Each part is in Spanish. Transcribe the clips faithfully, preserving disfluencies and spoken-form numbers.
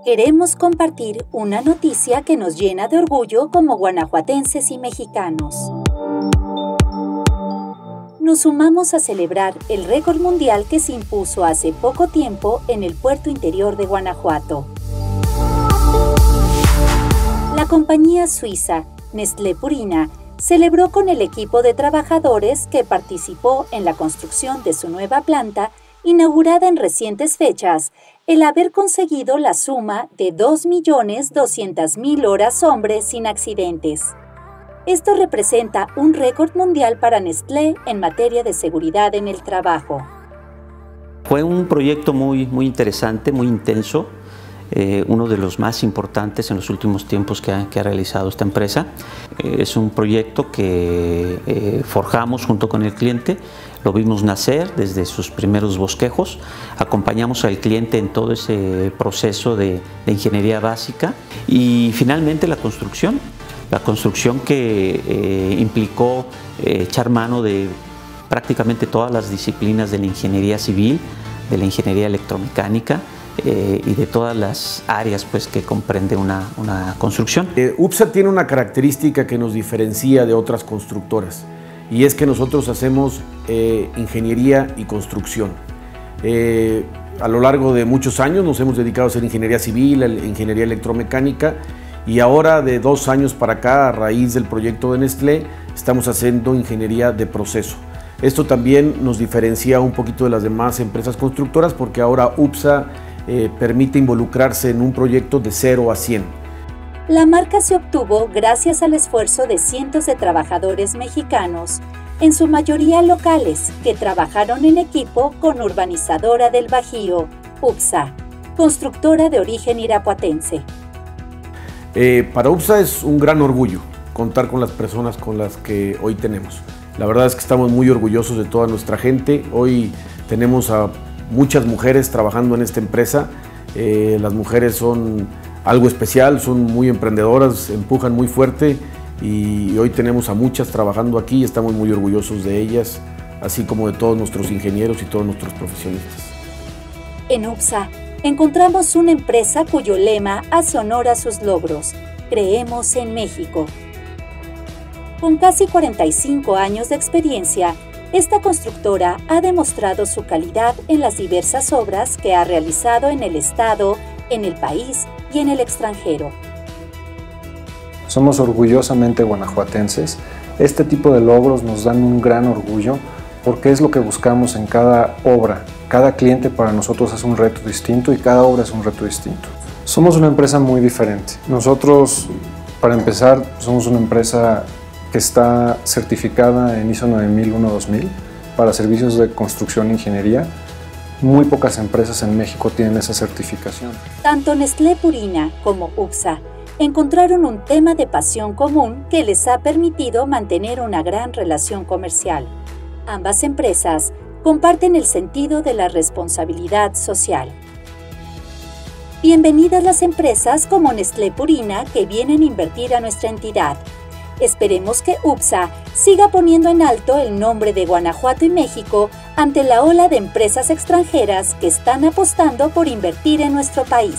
Queremos compartir una noticia que nos llena de orgullo como guanajuatenses y mexicanos. Nos sumamos a celebrar el récord mundial que se impuso hace poco tiempo en el puerto interior de Guanajuato. La compañía suiza Nestlé Purina celebró con el equipo de trabajadores que participó en la construcción de su nueva planta, inaugurada en recientes fechas, el haber conseguido la suma de dos millones doscientas mil horas hombre sin accidentes. Esto representa un récord mundial para Nestlé en materia de seguridad en el trabajo. Fue un proyecto muy, muy interesante, muy intenso, eh, uno de los más importantes en los últimos tiempos que ha, que ha realizado esta empresa. Eh, es un proyecto que eh, forjamos junto con el cliente, lo vimos nacer desde sus primeros bosquejos, acompañamos al cliente en todo ese proceso de, de ingeniería básica y finalmente la construcción. La construcción que eh, implicó eh, echar mano de prácticamente todas las disciplinas de la ingeniería civil, de la ingeniería electromecánica eh, y de todas las áreas pues, que comprende una, una construcción. Eh, UPSA tiene una característica que nos diferencia de otras constructoras y es que nosotros hacemos eh, ingeniería y construcción. Eh, a lo largo de muchos años nos hemos dedicado a hacer ingeniería civil, ingeniería electromecánica. Y ahora, de dos años para acá, a raíz del proyecto de Nestlé, estamos haciendo ingeniería de proceso. Esto también nos diferencia un poquito de las demás empresas constructoras porque ahora UPSA eh, permite involucrarse en un proyecto de cero a cien. La marca se obtuvo gracias al esfuerzo de cientos de trabajadores mexicanos, en su mayoría locales, que trabajaron en equipo con Urbanizadora del Bajío, UPSA, constructora de origen irapuatense. Eh, para UPSA es un gran orgullo contar con las personas con las que hoy tenemos. La verdad es que estamos muy orgullosos de toda nuestra gente. Hoy tenemos a muchas mujeres trabajando en esta empresa. Eh, las mujeres son algo especial, son muy emprendedoras, empujan muy fuerte y hoy tenemos a muchas trabajando aquí y estamos muy orgullosos de ellas, así como de todos nuestros ingenieros y todos nuestros profesionistas. En UPSA encontramos una empresa cuyo lema hace honor a sus logros: creemos en México. Con casi cuarenta y cinco años de experiencia, esta constructora ha demostrado su calidad en las diversas obras que ha realizado en el estado, en el país y en el extranjero. Somos orgullosamente guanajuatenses. Este tipo de logros nos dan un gran orgullo porque es lo que buscamos en cada obra. Cada cliente para nosotros es un reto distinto y cada obra es un reto distinto. Somos una empresa muy diferente. Nosotros, para empezar, somos una empresa que está certificada en ISO nueve mil uno dos mil para servicios de construcción e ingeniería. Muy pocas empresas en México tienen esa certificación. Tanto Nestlé Purina como UPSA encontraron un tema de pasión común que les ha permitido mantener una gran relación comercial. Ambas empresas comparten el sentido de la responsabilidad social. Bienvenidas las empresas como Nestlé Purina que vienen a invertir a nuestra entidad. Esperemos que UPSA siga poniendo en alto el nombre de Guanajuato y México ante la ola de empresas extranjeras que están apostando por invertir en nuestro país.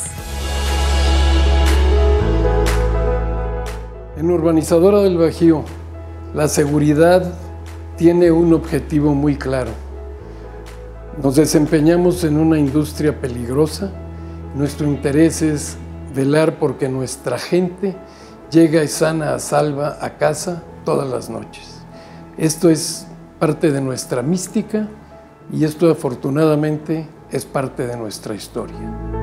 En Urbanizadora del Bajío, la seguridad tiene un objetivo muy claro. Nos desempeñamos en una industria peligrosa. Nuestro interés es velar porque nuestra gente llega sana a salva a casa todas las noches. Esto es parte de nuestra mística y esto afortunadamente es parte de nuestra historia.